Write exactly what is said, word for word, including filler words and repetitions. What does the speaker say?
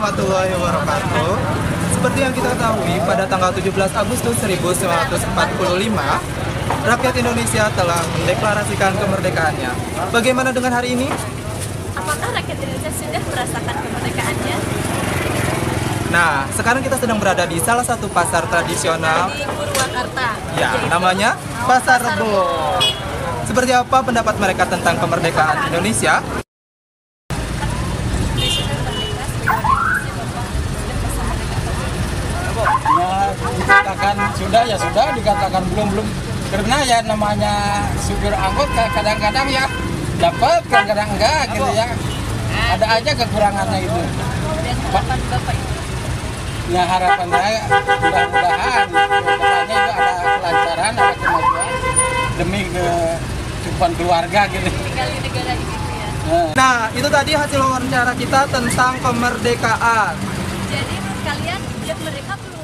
warahmatullahi wabarakatuh. Seperti yang kita ketahui, pada tanggal tujuh belas Agustus seribu sembilan ratus empat puluh lima, rakyat Indonesia telah mendeklarasikan kemerdekaannya. Bagaimana dengan hari ini? Apakah rakyat Indonesia sudah merasakan kemerdekaannya? Nah, sekarang kita sedang berada di salah satu pasar tradisional Di Purwakarta. ya, Yaitu namanya Pasar Rebo. Seperti apa pendapat mereka tentang kemerdekaan Indonesia? Ya, dikatakan sudah ya sudah, dikatakan belum belum karena ya namanya supir angkot kadang-kadang ya dapat, kadang-kadang enggak gitu ya. Ada aja kekurangannya itu. Dan harapan Bapak itu? Ya harapan saya mudah-mudahan kedepannya itu ada kelancaran, ada kemajuan demi kehidupan keluarga gitu. Tinggal di negara ini ya. Nah. Nah, itu tadi hasil wawancara kita tentang kemerdekaan. Jadi menurut kalian, udah merdeka belum?